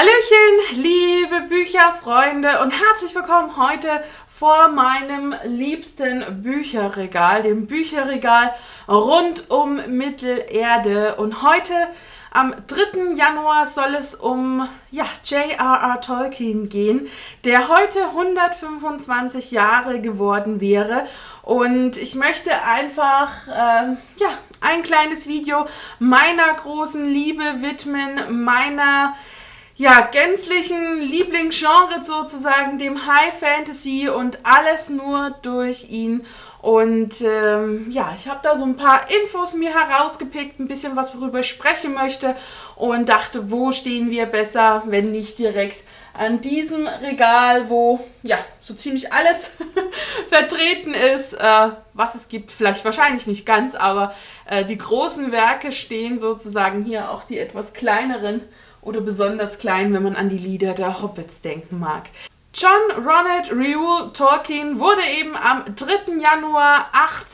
Hallöchen, liebe Bücherfreunde und herzlich willkommen heute vor meinem liebsten Bücherregal, dem Bücherregal rund um Mittelerde. Und heute am 3. Januar soll es um J.R.R. Tolkien gehen, der heute 125 Jahre geworden wäre. Und ich möchte einfach ein kleines Video meiner großen Liebe widmen, meiner gänzlichen Lieblingsgenre sozusagen, dem High Fantasy, und alles nur durch ihn. Und ich habe da so ein paar Infos mir herausgepickt, ein bisschen was, worüber ich sprechen möchte, und dachte, wo stehen wir besser, wenn nicht direkt an diesem Regal, wo so ziemlich alles vertreten ist, was es gibt. Vielleicht wahrscheinlich nicht ganz, aber die großen Werke stehen sozusagen hier, auch die etwas kleineren oder besonders klein, wenn man an die Lieder der Hobbits denken mag. John Ronald Reuel Tolkien wurde eben am 3. Januar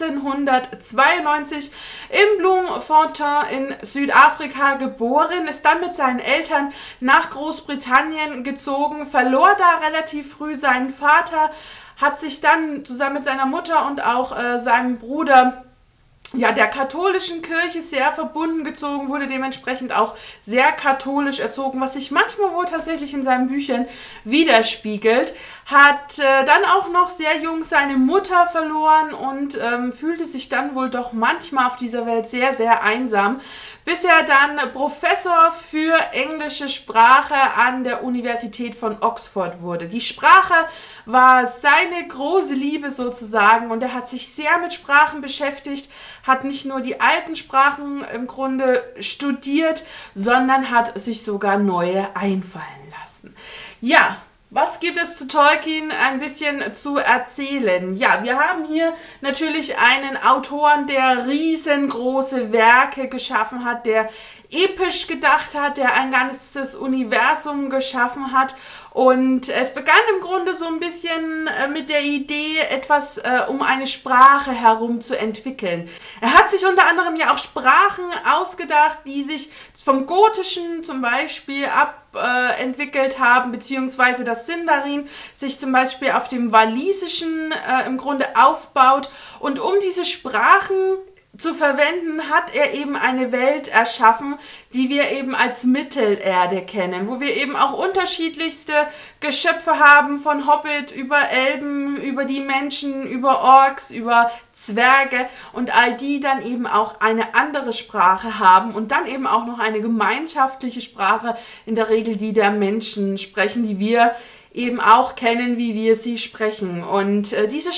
1892 in Bloemfontein in Südafrika geboren, ist dann mit seinen Eltern nach Großbritannien gezogen, verlor da relativ früh seinen Vater, hat sich dann zusammen mit seiner Mutter und auch seinem Bruder der katholischen Kirche sehr verbunden gezogen, wurde dementsprechend auch sehr katholisch erzogen, was sich manchmal wohl tatsächlich in seinen Büchern widerspiegelt. Hat dann auch noch sehr jung seine Mutter verloren und fühlte sich dann wohl doch manchmal auf dieser Welt sehr, sehr einsam, bis er dann Professor für englische Sprache an der Universität von Oxford wurde. Die Sprache war seine große Liebe sozusagen, und er hat sich sehr mit Sprachen beschäftigt, hat nicht nur die alten Sprachen im Grunde studiert, sondern hat sich sogar neue einfallen lassen. Ja, was gibt es zu Tolkien ein bisschen zu erzählen? Ja, wir haben hier natürlich einen Autoren, der riesengroße Werke geschaffen hat, der episch gedacht hat, der ein ganzes Universum geschaffen hat. Und es begann im Grunde so ein bisschen mit der Idee, etwas um eine Sprache herum zu entwickeln. Er hat sich unter anderem ja auch Sprachen ausgedacht, die sich vom Gotischen zum Beispiel entwickelt haben, beziehungsweise das Sindarin sich zum Beispiel auf dem Walisischen im Grunde aufbaut. Und um diese Sprachen zu verwenden, hat er eben eine Welt erschaffen, die wir eben als Mittelerde kennen, wo wir eben auch unterschiedlichste Geschöpfe haben, von Hobbit über Elben, über die Menschen, über Orks, über Zwerge, und all die dann eben auch eine andere Sprache haben und dann eben auch noch eine gemeinschaftliche Sprache, in der Regel die der Menschen sprechen, die wir eben auch kennen, wie wir sie sprechen. Und diese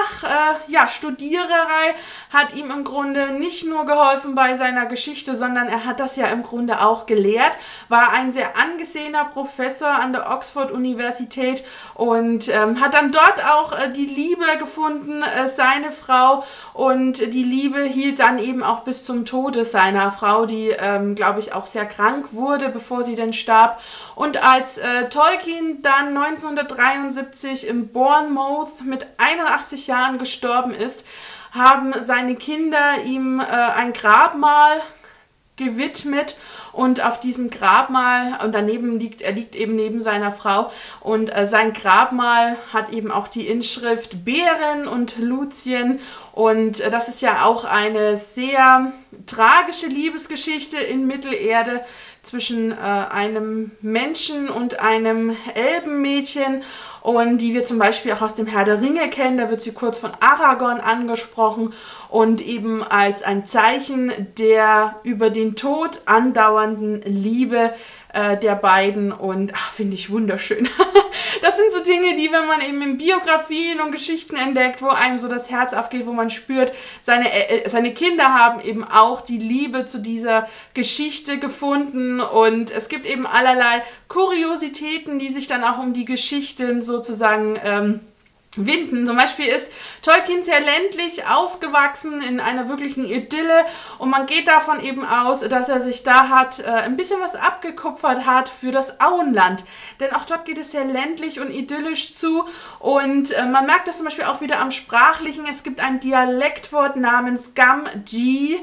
Studiererei hat ihm im Grunde nicht nur geholfen bei seiner Geschichte, sondern er hat das ja im Grunde auch gelehrt, war ein sehr angesehener Professor an der Oxford-Universität und hat dann dort auch die Liebe gefunden, seine Frau, und die Liebe hielt dann eben auch bis zum Tode seiner Frau, die, glaube ich, auch sehr krank wurde, bevor sie dann starb. Und als Tolkien dann 1973 in Bournemouth mit 81 Jahren gestorben ist, haben seine Kinder ihm ein Grabmal gewidmet, und auf diesem Grabmal, und er liegt eben neben seiner Frau, und sein Grabmal hat eben auch die Inschrift Beren und Lúthien, und das ist ja auch eine sehr tragische Liebesgeschichte in Mittelerde zwischen einem Menschen und einem Elbenmädchen, und die wir zum Beispiel auch aus dem Herr der Ringe kennen. Da wird sie kurz von Aragorn angesprochen und eben als ein Zeichen der über den Tod andauernden Liebe der beiden, und finde ich wunderschön. Das sind so Dinge, die, wenn man eben in Biografien und Geschichten entdeckt, wo einem so das Herz aufgeht, wo man spürt, seine Kinder haben eben auch die Liebe zu dieser Geschichte gefunden, und es gibt eben allerlei Kuriositäten, die sich dann auch um die Geschichten sozusagen winden. Zum Beispiel ist Tolkien sehr ländlich aufgewachsen, in einer wirklichen Idylle, und man geht davon eben aus, dass er sich da ein bisschen was abgekupfert hat für das Auenland. Denn auch dort geht es sehr ländlich und idyllisch zu, und man merkt das zum Beispiel auch wieder am Sprachlichen. Es gibt ein Dialektwort namens Gamgee,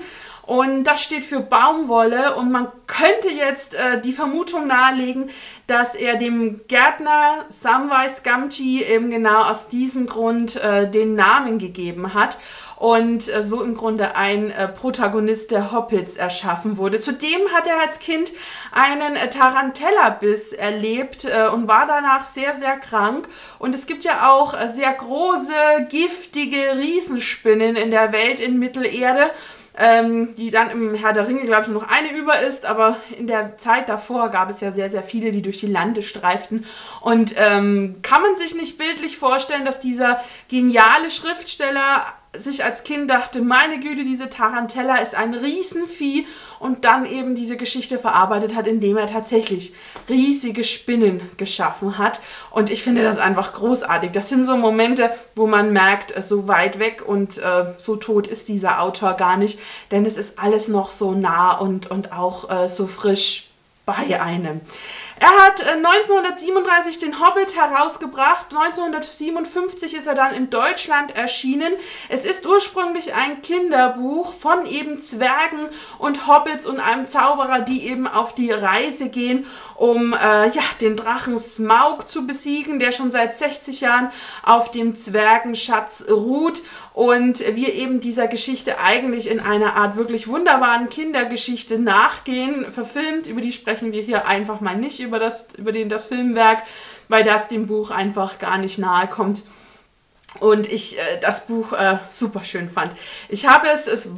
und das steht für Baumwolle und man könnte jetzt die Vermutung nahelegen, dass er dem Gärtner Samwise Gamgee eben genau aus diesem Grund den Namen gegeben hat. Und so im Grunde ein Protagonist der Hobbits erschaffen wurde. Zudem hat er als Kind einen Tarantellabiss erlebt und war danach sehr, sehr krank. Und es gibt ja auch sehr große, giftige Riesenspinnen in der Welt in Mittelerde, die dann im Herr der Ringe, glaube ich, nur noch eine über ist, aber in der Zeit davor gab es ja sehr, sehr viele, die durch die Lande streiften. Und kann man sich nicht bildlich vorstellen, dass dieser geniale Schriftsteller sich als Kind dachte, meine Güte, diese Tarantella ist ein Riesenvieh und dann eben diese Geschichte verarbeitet hat, indem er tatsächlich riesige Spinnen geschaffen hat. Und ich finde das einfach großartig. Das sind so Momente, wo man merkt, so weit weg und so tot ist dieser Autor gar nicht, denn es ist alles noch so nah und auch so frisch bei einem. Er hat 1937 den Hobbit herausgebracht, 1957 ist er dann in Deutschland erschienen. Es ist ursprünglich ein Kinderbuch von eben Zwergen und Hobbits und einem Zauberer, die eben auf die Reise gehen, um den Drachen Smaug zu besiegen, der schon seit 60 Jahren auf dem Zwergenschatz ruht. Und wir eben dieser Geschichte eigentlich in einer Art wirklich wunderbaren Kindergeschichte nachgehen. Verfilmt, über die sprechen wir hier einfach mal nicht, über das Filmwerk, weil das dem Buch einfach gar nicht nahe kommt. Und ich das Buch super schön fand. Ich habe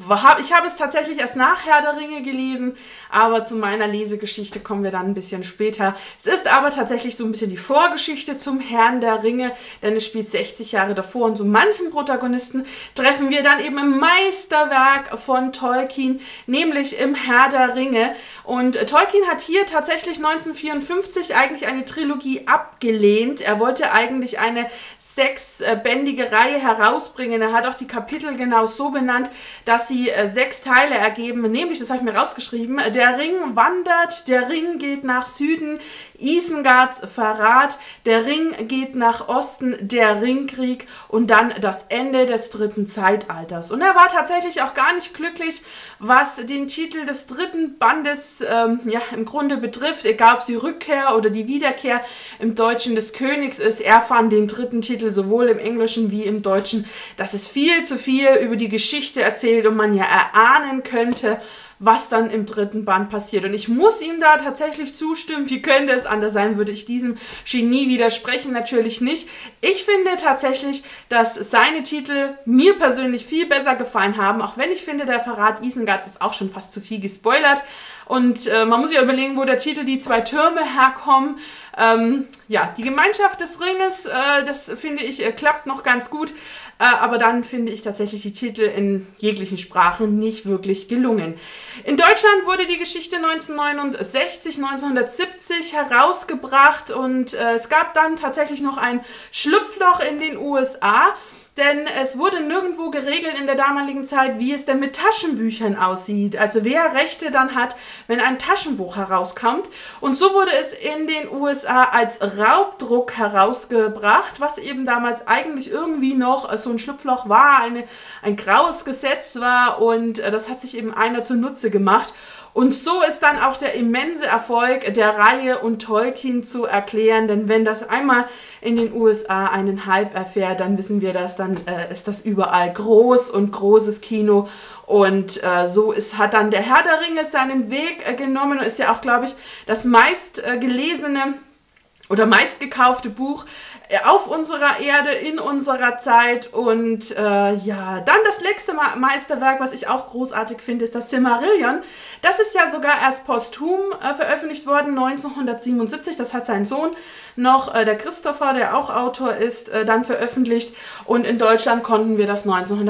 es tatsächlich erst nach Herr der Ringe gelesen, aber zu meiner Lesegeschichte kommen wir dann ein bisschen später. Es ist aber tatsächlich so ein bisschen die Vorgeschichte zum Herrn der Ringe, denn es spielt 60 Jahre davor und so manchen Protagonisten treffen wir dann eben im Meisterwerk von Tolkien, nämlich im Herr der Ringe. Und Tolkien hat hier tatsächlich 1954 eigentlich eine Trilogie abgelehnt. Er wollte eigentlich eine 6-bändige Reihe herausbringen. Er hat auch die Kapitel genau so benannt, dass sie 6 Teile ergeben, nämlich, das habe ich mir rausgeschrieben, der Ring wandert, der Ring geht nach Süden, Isengards Verrat, der Ring geht nach Osten, der Ringkrieg und dann das Ende des 3. Zeitalters. Und er war tatsächlich auch gar nicht glücklich, was den Titel des 3. Bandes im Grunde betrifft, egal ob sie Rückkehr oder die Wiederkehr im Deutschen des Königs ist. Er fand den 3. Titel sowohl im Englischen wie im Deutschen, dass es viel zu viel über die Geschichte erzählt und man ja erahnen könnte, was dann im 3. Band passiert. Und ich muss ihm da tatsächlich zustimmen. Wie könnte es anders sein, würde ich diesem Genie widersprechen? Natürlich nicht. Ich finde tatsächlich, dass seine Titel mir persönlich viel besser gefallen haben, auch wenn ich finde, der Verrat Isengards ist auch schon fast zu viel gespoilert. Und man muss sich überlegen, wo der Titel Die 2 Türme herkommen. Die Gemeinschaft des Ringes, das finde ich, klappt noch ganz gut. Aber dann finde ich tatsächlich die Titel in jeglichen Sprachen nicht wirklich gelungen. In Deutschland wurde die Geschichte 1969, 1970 herausgebracht und es gab dann tatsächlich noch ein Schlupfloch in den USA. Denn es wurde nirgendwo geregelt in der damaligen Zeit, wie es denn mit Taschenbüchern aussieht. Also wer Rechte dann hat, wenn ein Taschenbuch herauskommt. Und so wurde es in den USA als Raubdruck herausgebracht, was eben damals eigentlich irgendwie noch so ein Schlupfloch war, ein graues Gesetz war und das hat sich eben einer zunutze gemacht. Und so ist dann auch der immense Erfolg der Reihe und Tolkien zu erklären, denn wenn das einmal in den USA einen Hype erfährt, dann wissen wir das, dann ist das überall groß und großes Kino und hat dann der Herr der Ringe seinen Weg genommen und ist ja auch, glaube ich, das meistgelesene oder meistgekaufte Buch auf unserer Erde, in unserer Zeit und dann das letzte Meisterwerk, was ich auch großartig finde, ist das Silmarillion. Das ist ja sogar erst posthum veröffentlicht worden, 1977, das hat sein Sohn noch, der Christopher, der auch Autor ist, dann veröffentlicht und in Deutschland konnten wir das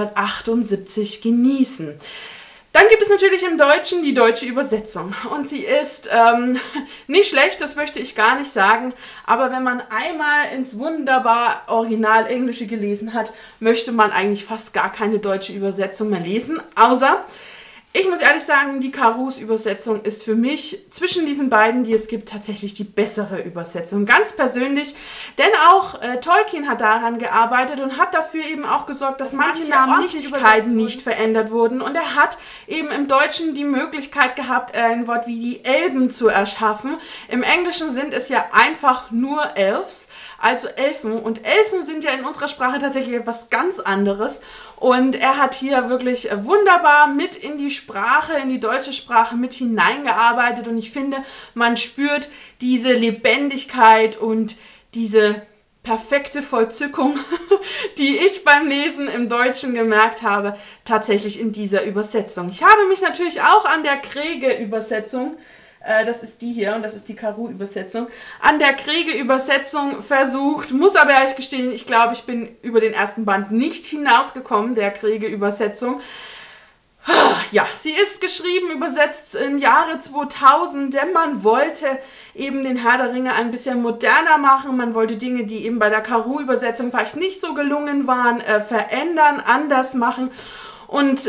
1978 genießen. Dann gibt es natürlich im Deutschen die deutsche Übersetzung und sie ist nicht schlecht, das möchte ich gar nicht sagen, aber wenn man einmal ins wunderbar Original Englische gelesen hat, möchte man eigentlich fast gar keine deutsche Übersetzung mehr lesen, außer Ich muss ehrlich sagen, die Karus Übersetzung ist für mich zwischen diesen beiden, die es gibt, tatsächlich die bessere Übersetzung. Ganz persönlich, denn auch Tolkien hat daran gearbeitet und hat dafür eben auch gesorgt, dass manche Namenslichkeiten nicht verändert wurden. Und er hat eben im Deutschen die Möglichkeit gehabt, ein Wort wie die Elben zu erschaffen. Im Englischen sind es ja einfach nur Elves. Also Elfen. Und Elfen sind ja in unserer Sprache tatsächlich etwas ganz anderes. Und er hat hier wirklich wunderbar mit in die Sprache, in die deutsche Sprache mit hineingearbeitet. Und ich finde, man spürt diese Lebendigkeit und diese perfekte Vollzückung, die ich beim Lesen im Deutschen gemerkt habe, tatsächlich in dieser Übersetzung. Ich habe mich natürlich auch an der Krege-Übersetzung, das ist die hier und das ist die Karu-Übersetzung, an der Krege-Übersetzung versucht, muss aber ehrlich gestehen, ich glaube, ich bin über den ersten Band nicht hinausgekommen, der Krege-Übersetzung. Ja, sie ist geschrieben, übersetzt im Jahre 2000, denn man wollte eben den Herr der Ringe ein bisschen moderner machen. Man wollte Dinge, die eben bei der Karu-Übersetzung vielleicht nicht so gelungen waren, verändern, anders machen. Und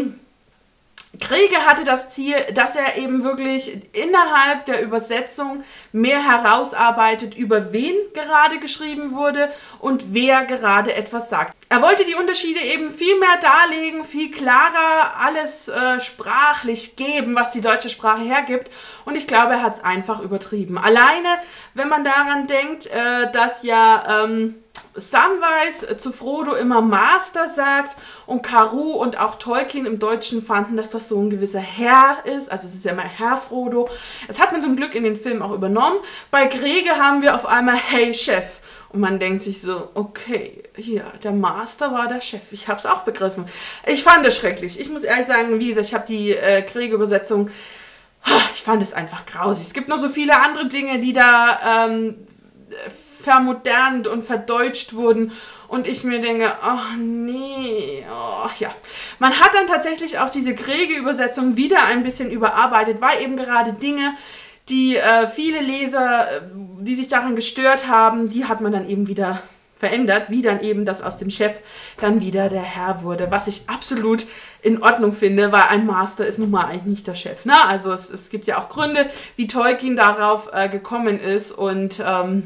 Krege hatte das Ziel, dass er eben wirklich innerhalb der Übersetzung mehr herausarbeitet, über wen gerade geschrieben wurde und wer gerade etwas sagt. Er wollte die Unterschiede eben viel mehr darlegen, viel klarer alles sprachlich geben, was die deutsche Sprache hergibt. Und ich glaube, er hat es einfach übertrieben. Alleine, wenn man daran denkt, dass ja Samwise zu Frodo immer Master sagt und Karu und auch Tolkien im Deutschen fanden, dass das so ein gewisser Herr ist. Also es ist ja immer Herr Frodo. Das hat man zum Glück in den Filmen auch übernommen. Bei Krege haben wir auf einmal Hey Chef. Und man denkt sich so, okay, hier, der Master war der Chef. Ich habe es auch begriffen. Ich fand es schrecklich. Ich muss ehrlich sagen, wie gesagt, ich habe die Krege-Übersetzung, ich fand es einfach grausig. Es gibt noch so viele andere Dinge, die da vermodernt und verdeutscht wurden und ich mir denke, ach nee, oh, ja. Man hat dann tatsächlich auch diese Krege-Übersetzung wieder ein bisschen überarbeitet, weil eben gerade Dinge, die viele Leser, die sich daran gestört haben, die hat man dann eben wieder verändert, wie dann eben das aus dem Chef dann wieder der Herr wurde, was ich absolut in Ordnung finde, weil ein Master ist nun mal eigentlich nicht der Chef, ne? Also es gibt ja auch Gründe, wie Tolkien darauf gekommen ist und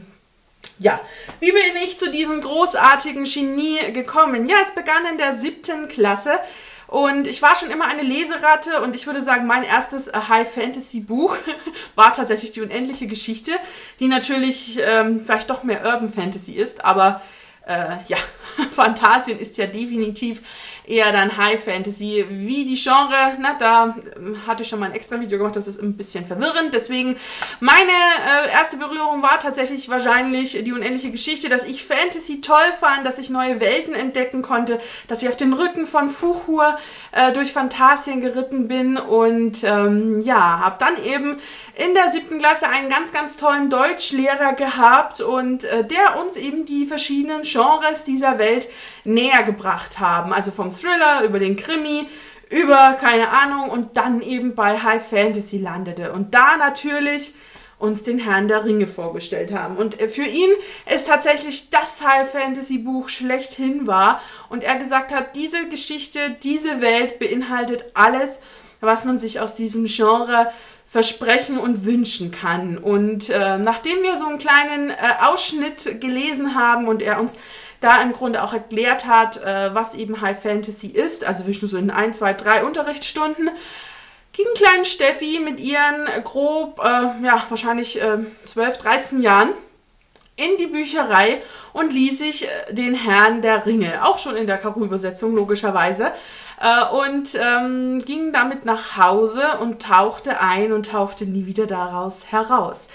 ja, wie bin ich zu diesem großartigen Genie gekommen? Ja, es begann in der 7. Klasse und ich war schon immer eine Leseratte und ich würde sagen, mein erstes High-Fantasy-Buch war tatsächlich die unendliche Geschichte, die natürlich vielleicht doch mehr Urban Fantasy ist, aber ja, Phantasien ist ja definitiv eher dann High Fantasy. Wie die Genre, na, da hatte ich schon mal ein extra Video gemacht, das ist ein bisschen verwirrend. Deswegen, meine erste Berührung war tatsächlich wahrscheinlich die unendliche Geschichte, dass ich Fantasy toll fand, dass ich neue Welten entdecken konnte, dass ich auf den Rücken von Fuchur durch Phantasien geritten bin und ja, habe dann eben in der 7. Klasse einen ganz, ganz tollen Deutschlehrer gehabt und der uns eben die verschiedenen Genres dieser Welt näher gebracht haben. Also vom Thriller über den Krimi, über, keine Ahnung, und dann eben bei High Fantasy landete. Und da natürlich uns den Herrn der Ringe vorgestellt haben. Und für ihn ist tatsächlich das High Fantasy Buch schlechthin war. Und er gesagt hat, diese Geschichte, diese Welt beinhaltet alles, was man sich aus diesem Genre versprechen und wünschen kann. Und nachdem wir so einen kleinen Ausschnitt gelesen haben und er uns da im Grunde auch erklärt hat, was eben High Fantasy ist, also wirklich nur so in 1, 2, 3 Unterrichtstunden, ging kleine Steffi mit ihren grob, ja, wahrscheinlich 12, 13 Jahren in die Bücherei und ließ sich den Herrn der Ringe, auch schon in der Karu-Übersetzung logischerweise, und ging damit nach Hause und tauchte ein und tauchte nie wieder daraus heraus.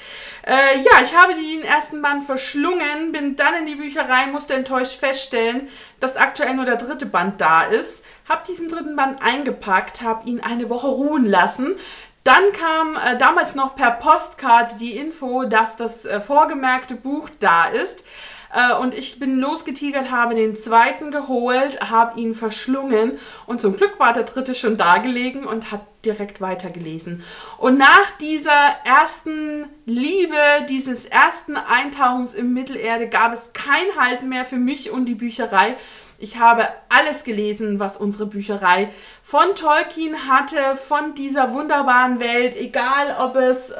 Ja, ich habe den ersten Band verschlungen, bin dann in die Bücherei, musste enttäuscht feststellen, dass aktuell nur der 3. Band da ist, habe diesen 3. Band eingepackt, habe ihn eine Woche ruhen lassen. Dann kam damals noch per Postkarte die Info, dass das vorgemerkte Buch da ist. Und ich bin losgetigert, habe den 2. geholt, habe ihn verschlungen und zum Glück war der 3. schon da gelegen und hat direkt weitergelesen. Und nach dieser ersten Liebe, dieses ersten Eintauchens in Mittelerde gab es kein Halten mehr für mich und die Bücherei. Ich habe alles gelesen, was unsere Bücherei von Tolkien hatte, von dieser wunderbaren Welt, egal ob es,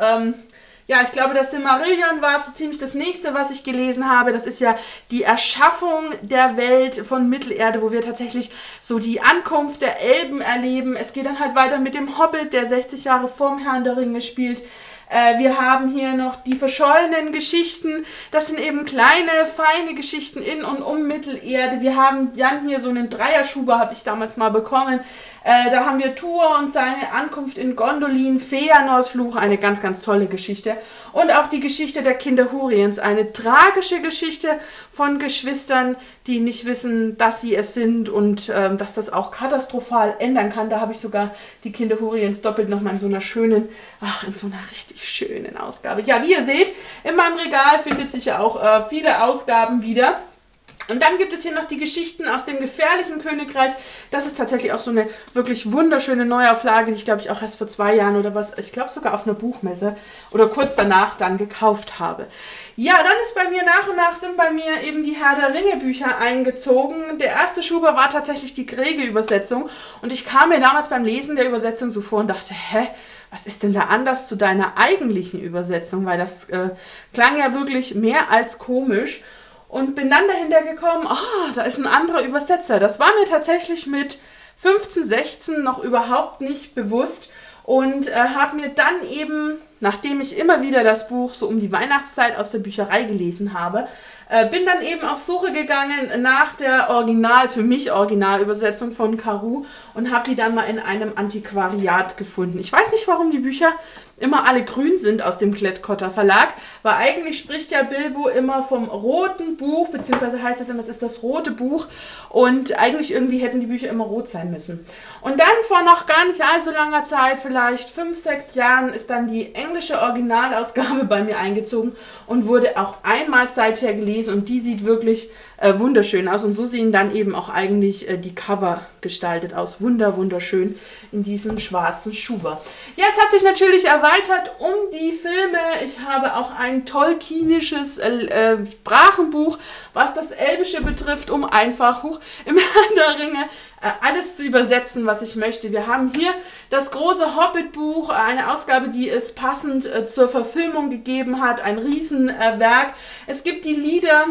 ja, ich glaube, das Silmarillion war so ziemlich das nächste, was ich gelesen habe. Das ist ja die Erschaffung der Welt von Mittelerde, wo wir tatsächlich so die Ankunft der Elben erleben. Es geht dann halt weiter mit dem Hobbit, der 60 Jahre vorm Herrn der Ringe spielt. Wir haben hier noch die verschollenen Geschichten. Das sind eben kleine, feine Geschichten in und um Mittelerde. Wir haben dann hier so einen Dreierschuber, habe ich damals mal bekommen. Da haben wir Tuor und seine Ankunft in Gondolin, Feanors Fluch, eine ganz, ganz tolle Geschichte. Und auch die Geschichte der Kinder Húrins, eine tragische Geschichte von Geschwistern, die nicht wissen, dass sie es sind und dass das auch katastrophal ändern kann. Da habe ich sogar die Kinder Húrins doppelt nochmal in so einer schönen, in so einer richtig schönen Ausgabe. Ja, wie ihr seht, in meinem Regal findet sich ja auch viele Ausgaben wieder. Und dann gibt es hier noch die Geschichten aus dem gefährlichen Königreich. Das ist tatsächlich auch so eine wirklich wunderschöne Neuauflage, die ich glaube ich auch erst vor 2 Jahren oder was, ich glaube sogar auf einer Buchmesse oder kurz danach dann gekauft habe. Ja, dann ist bei mir nach und nach sind bei mir eben die Herr der Ringe Bücher eingezogen. Der erste Schuber war tatsächlich die Grege-Übersetzung und ich kam mir damals beim Lesen der Übersetzung so vor und dachte, hä? Was ist denn da anders zu deiner eigentlichen Übersetzung? Weil das klang ja wirklich mehr als komisch. Und bin dann dahinter gekommen, da ist ein anderer Übersetzer. Das war mir tatsächlich mit 15, 16 noch überhaupt nicht bewusst. Und habe mir dann eben, nachdem ich immer wieder das Buch so um die Weihnachtszeit aus der Bücherei gelesen habe, bin dann eben auf Suche gegangen nach der für mich Originalübersetzung von Carew und habe die dann mal in einem Antiquariat gefunden. Ich weiß nicht, warum die Bücher immer alle grün sind aus dem Klett-Cotta Verlag, weil eigentlich spricht ja Bilbo immer vom roten Buch, beziehungsweise heißt es immer, es ist das rote Buch und eigentlich irgendwie hätten die Bücher immer rot sein müssen. Und dann vor noch gar nicht allzu langer Zeit, vielleicht 5, 6 Jahren, ist dann die englische Originalausgabe bei mir eingezogen und wurde auch einmal seither gelesen und die sieht wirklich wunderschön aus und so sehen dann eben auch eigentlich die Cover gestaltet aus. Wunderschön in diesem schwarzen Schuber. Ja, es hat sich natürlich erweitert um die Filme. Ich habe auch ein tolkienisches Sprachenbuch, was das Elbische betrifft, um einfach im Herrn der Ringe alles zu übersetzen, was ich möchte. Wir haben hier das große Hobbit-Buch, eine Ausgabe, die es passend zur Verfilmung gegeben hat, ein Riesenwerk. Es gibt die Lieder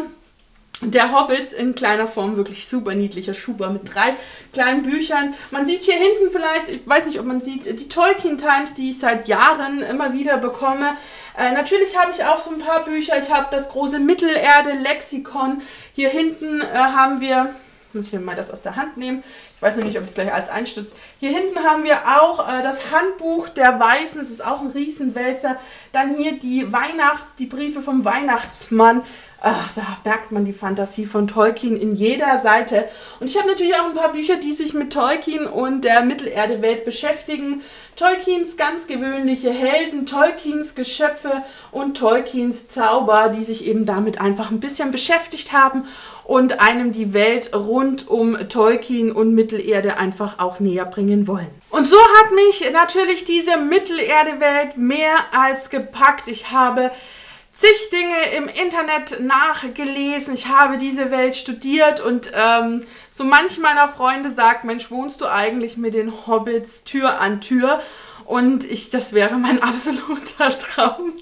der Hobbits in kleiner Form, wirklich super niedlicher Schuber mit 3 kleinen Büchern. Man sieht hier hinten vielleicht, ich weiß nicht, ob man sieht, die Tolkien Times, die ich seit Jahren immer wieder bekomme. Natürlich habe ich auch so ein paar Bücher. Ich habe das große Mittelerde-Lexikon. Hier hinten haben wir, muss ich hier mal das aus der Hand nehmen, ich weiß noch nicht, ob es gleich alles einstürzt. Hier hinten haben wir auch das Handbuch der Weisen, das ist auch ein Riesenwälzer. Dann hier die Briefe vom Weihnachtsmann. Da merkt man die Fantasie von Tolkien in jeder Seite. Und ich habe natürlich auch ein paar Bücher, die sich mit Tolkien und der Mittelerde-Welt beschäftigen. Tolkiens ganz gewöhnliche Helden, Tolkiens Geschöpfe und Tolkiens Zauber, die sich eben damit einfach ein bisschen beschäftigt haben und einem die Welt rund um Tolkien und Mittelerde einfach auch näher bringen wollen. Und so hat mich natürlich diese Mittelerde-Welt mehr als gepackt. Ich habe zig Dinge im Internet nachgelesen, ich habe diese Welt studiert und so manch meiner Freunde sagt, Mensch, wohnst du eigentlich mit den Hobbits Tür an Tür? Und das wäre mein absoluter Traum.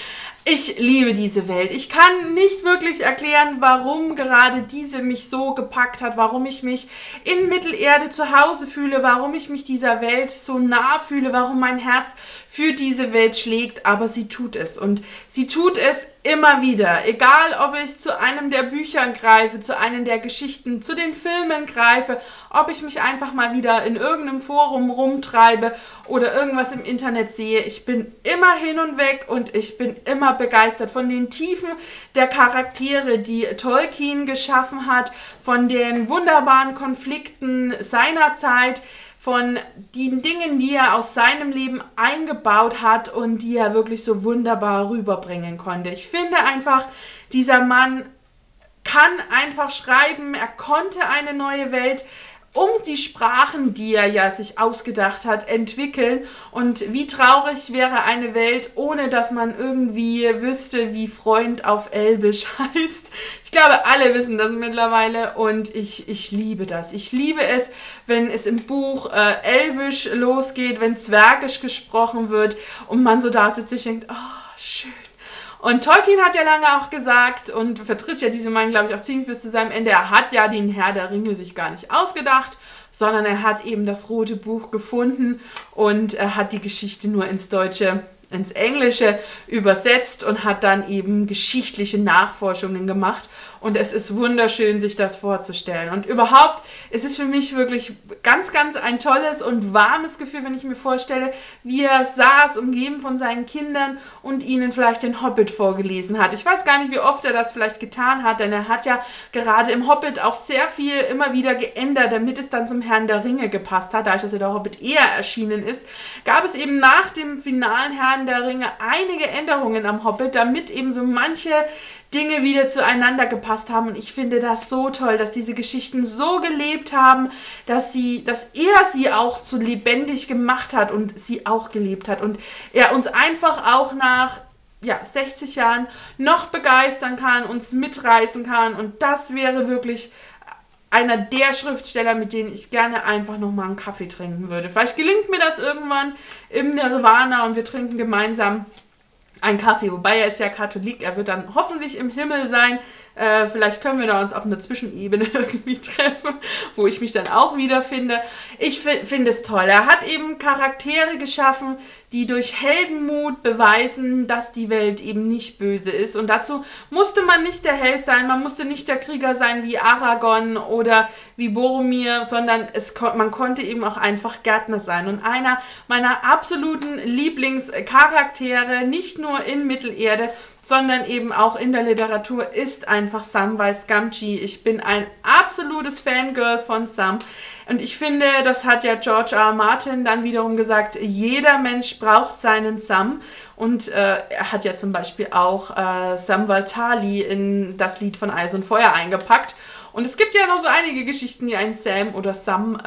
Ich liebe diese Welt. Ich kann nicht wirklich erklären, warum gerade diese mich so gepackt hat, warum ich mich in Mittelerde zu Hause fühle, warum ich mich dieser Welt so nah fühle, warum mein Herz für diese Welt schlägt, aber sie tut es. Und sie tut es immer wieder. Egal, ob ich zu einem der Bücher greife, zu einem der Geschichten, zu den Filmen greife, ob ich mich einfach mal wieder in irgendeinem Forum rumtreibe oder irgendwas im Internet sehe. Ich bin immer hin und weg und ich bin immer begeistert von den Tiefen der Charaktere, die Tolkien geschaffen hat, von den wunderbaren Konflikten seiner Zeit, von den Dingen, die er aus seinem Leben eingebaut hat und die er wirklich so wunderbar rüberbringen konnte. Ich finde einfach, dieser Mann kann einfach schreiben, er konnte eine neue Welt um die Sprachen, die er ja sich ausgedacht hat, entwickeln. Und wie traurig wäre eine Welt, ohne dass man irgendwie wüsste, wie Freund auf Elbisch heißt. Ich glaube, alle wissen das mittlerweile und ich liebe das. Ich liebe es, wenn es im Buch Elbisch losgeht, wenn Zwergisch gesprochen wird und man so da sitzt und denkt, oh, schön. Und Tolkien hat ja lange auch gesagt und vertritt ja diese Meinung, glaube ich, auch ziemlich bis zu seinem Ende. Er hat ja den Herr der Ringe sich gar nicht ausgedacht, sondern er hat eben das Rote Buch gefunden und er hat die Geschichte nur ins Deutsche, ins Englische übersetzt und hat dann eben geschichtliche Nachforschungen gemacht. Und es ist wunderschön, sich das vorzustellen. Und überhaupt ist es für mich wirklich ganz, ganz ein tolles und warmes Gefühl, wenn ich mir vorstelle, wie er saß, umgeben von seinen Kindern und ihnen vielleicht den Hobbit vorgelesen hat. Ich weiß gar nicht, wie oft er das vielleicht getan hat, denn er hat ja gerade im Hobbit auch sehr viel immer wieder geändert, damit es dann zum Herrn der Ringe gepasst hat. Dadurch, dass ja der Hobbit eher erschienen ist, gab es eben nach dem finalen Herrn der Ringe einige Änderungen am Hobbit, damit eben so manche Dinge wieder zueinander gepasst haben und ich finde das so toll, dass diese Geschichten so gelebt haben, dass er sie auch zu lebendig gemacht hat und sie auch gelebt hat und er uns einfach auch nach 60 Jahren noch begeistern kann, uns mitreißen kann und das wäre wirklich einer der Schriftsteller, mit denen ich gerne einfach nochmal einen Kaffee trinken würde. Vielleicht gelingt mir das irgendwann im Nirvana und wir trinken gemeinsam einen Kaffee, wobei er ist ja Katholik, er wird dann hoffentlich im Himmel sein. Vielleicht können wir da uns auf einer Zwischenebene irgendwie treffen, wo ich mich dann auch wiederfinde. Ich finde es toll. Er hat eben Charaktere geschaffen, die durch Heldenmut beweisen, dass die Welt eben nicht böse ist. Und dazu musste man nicht der Held sein, man musste nicht der Krieger sein wie Aragorn oder wie Boromir, sondern man konnte eben auch einfach Gärtner sein. Und einer meiner absoluten Lieblingscharaktere, nicht nur in Mittelerde, sondern eben auch in der Literatur, ist einfach Samwise Gamgee. Ich bin ein absolutes Fangirl von Sam. Und ich finde, das hat ja George R. R. Martin dann wiederum gesagt, jeder Mensch braucht seinen Sam. Und er hat ja zum Beispiel auch Samwal Tarly in das Lied von Eis und Feuer eingepackt. Und es gibt ja noch so einige Geschichten, die einen Sam oder Sam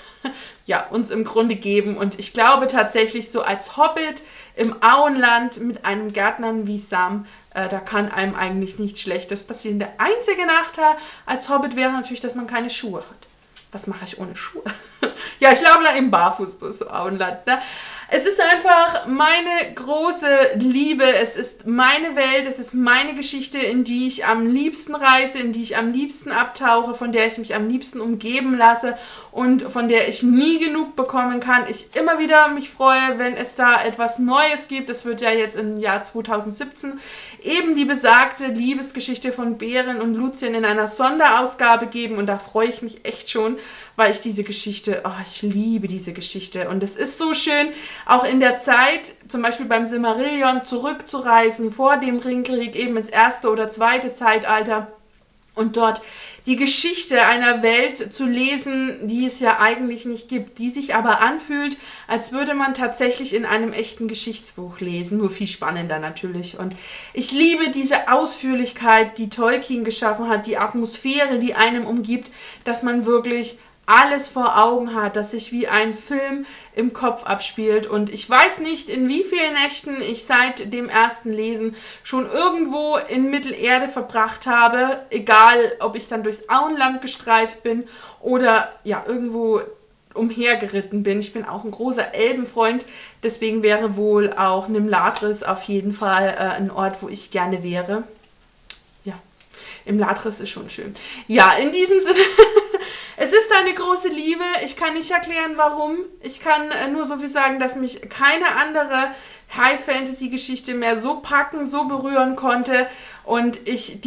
uns im Grunde geben. Und ich glaube tatsächlich, so als Hobbit im Auenland mit einem Gärtner wie Sam, da kann einem eigentlich nichts Schlechtes passieren. Der einzige Nachteil als Hobbit wäre natürlich, dass man keine Schuhe hat. Was mache ich ohne Schuhe? Ja, ich laufe da eben barfuß durchs Auenland. Ne? Es ist einfach meine große Liebe, es ist meine Welt, es ist meine Geschichte, in die ich am liebsten reise, in die ich am liebsten abtauche, von der ich mich am liebsten umgeben lasse und von der ich nie genug bekommen kann. Ich immer wieder mich freue, wenn es da etwas Neues gibt. Es wird ja jetzt im Jahr 2017 eben die besagte Liebesgeschichte von Beren und Lúthien in einer Sonderausgabe geben und da freue ich mich echt schon, weil ich diese Geschichte, ich liebe diese Geschichte und es ist so schön, auch in der Zeit, zum Beispiel beim Silmarillion, zurückzureisen, vor dem Ringkrieg, eben ins erste oder zweite Zeitalter und dort die Geschichte einer Welt zu lesen, die es ja eigentlich nicht gibt, die sich aber anfühlt, als würde man tatsächlich in einem echten Geschichtsbuch lesen, nur viel spannender natürlich. Und ich liebe diese Ausführlichkeit, die Tolkien geschaffen hat, die Atmosphäre, die einem umgibt, dass man wirklich alles vor Augen hat, das sich wie ein Film im Kopf abspielt. Und ich weiß nicht, in wie vielen Nächten ich seit dem ersten Lesen schon irgendwo in Mittelerde verbracht habe, egal ob ich dann durchs Auenland gestreift bin oder irgendwo umhergeritten bin. Ich bin auch ein großer Elbenfreund, deswegen wäre wohl auch Nimladris auf jeden Fall ein Ort, wo ich gerne wäre. Ja, Imladris ist schon schön. Ja, in diesem Sinne... Es ist eine große Liebe. Ich kann nicht erklären, warum. Ich kann nur so viel sagen, dass mich keine andere High-Fantasy-Geschichte mehr so packen, so berühren konnte. Und ich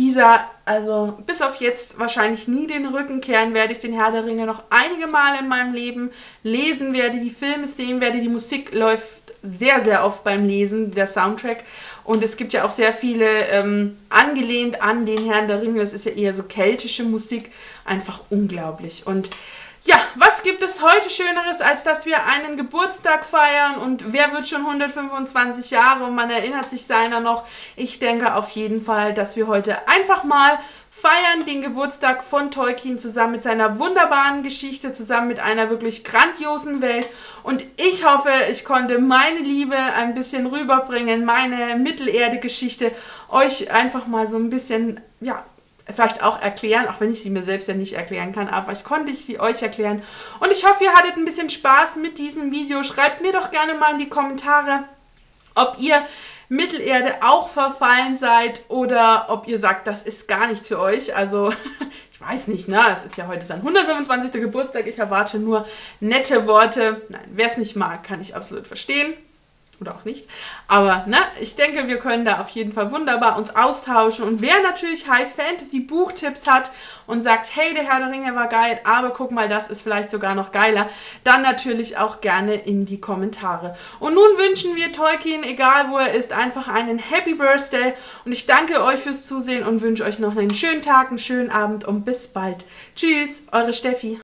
bis auf jetzt wahrscheinlich nie den Rücken kehren werde, ich den Herr der Ringe noch einige Male in meinem Leben lesen werde, die Filme sehen werde, die Musik läuft sehr, sehr oft beim Lesen, der Soundtrack. Und es gibt ja auch sehr viele angelehnt an den Herrn der Ringe. Das ist ja eher so keltische Musik. Einfach unglaublich. Und Ja, was gibt es heute Schöneres, als dass wir einen Geburtstag feiern und wer wird schon 125 Jahre und man erinnert sich seiner noch. Ich denke auf jeden Fall, dass wir heute einfach mal feiern den Geburtstag von Tolkien zusammen mit seiner wunderbaren Geschichte, zusammen mit einer wirklich grandiosen Welt. Und ich hoffe, ich konnte meine Liebe ein bisschen rüberbringen, meine Mittelerde-Geschichte euch einfach mal so ein bisschen, ja, vielleicht auch erklären, auch wenn ich sie mir selbst ja nicht erklären kann, aber ich konnte sie euch erklären. Und ich hoffe, ihr hattet ein bisschen Spaß mit diesem Video. Schreibt mir doch gerne mal in die Kommentare, ob ihr Mittelerde auch verfallen seid oder ob ihr sagt, das ist gar nichts für euch. Also, ich weiß nicht, ne? Es ist ja heute sein 125. Geburtstag. Ich erwarte nur nette Worte. Nein, wer es nicht mag, kann ich absolut verstehen. Oder auch nicht. Aber ne, ich denke, wir können da auf jeden Fall wunderbar uns austauschen. Und wer natürlich High-Fantasy-Buchtipps hat und sagt, hey, der Herr der Ringe war geil, aber guck mal, das ist vielleicht sogar noch geiler, dann natürlich auch gerne in die Kommentare. Und nun wünschen wir Tolkien, egal wo er ist, einfach einen Happy Birthday. Und ich danke euch fürs Zusehen und wünsche euch noch einen schönen Tag, einen schönen Abend und bis bald. Tschüss, eure Steffi.